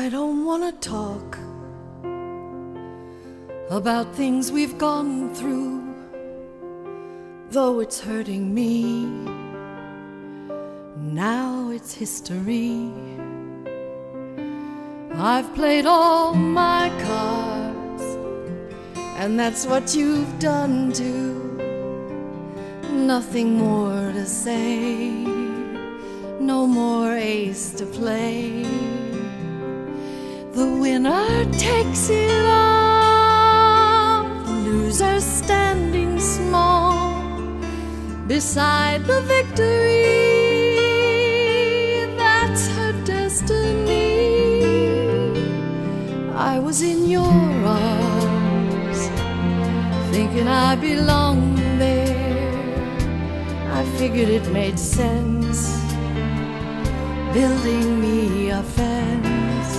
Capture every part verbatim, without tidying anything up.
I don't wanna talk about things we've gone through, though it's hurting me. Now it's history. I've played all my cards, and that's what you've done too. Nothing more to say, no more ace to play. The winner takes it all, the loser standing small beside the victory. That's her destiny. I was in your arms, thinking I belonged there. I figured it made sense, building me a fence,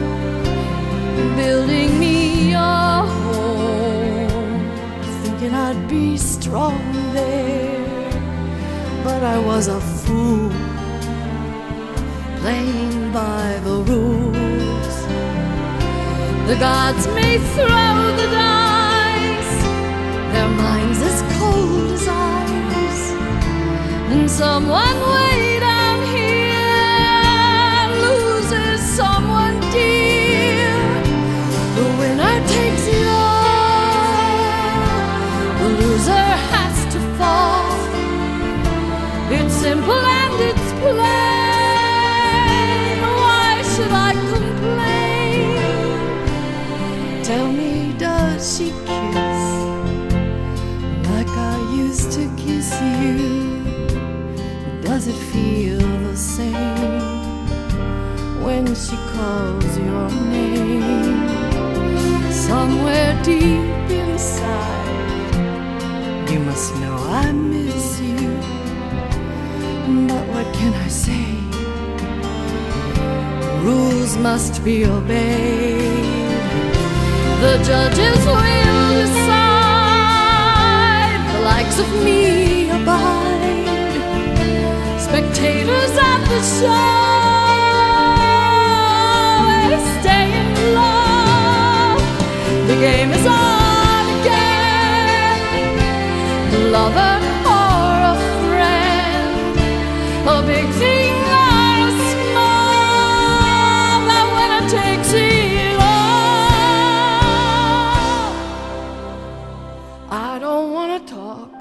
building me a home, thinking I'd be strong there. But I was a fool, playing by the rules. The gods may throw the dice, their minds as cold as ice, and someone way down here loses someone dear. The winner takes it all, the loser has to fall. It's simple and it's plain. Why should I complain? Tell me, does she kiss like I used to kiss you? Does it feel the same when she calls your name? Somewhere deep inside, you must know I miss you. But what can I say? Rules must be obeyed. The judges will decide. The likes of me abide, spectators at the show. Stay in love, the game is on again. Lover or a friend, a big thing or a small, that winner takes it all. I don't wanna talk,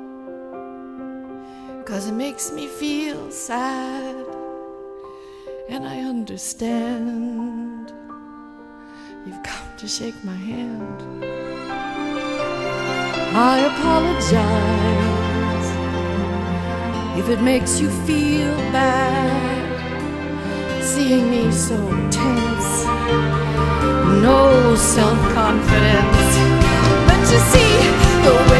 'cause it makes me feel sad, and I understand. You've come to shake my hand. I apologize if it makes you feel bad, seeing me so tense, no self-confidence. But you see, the way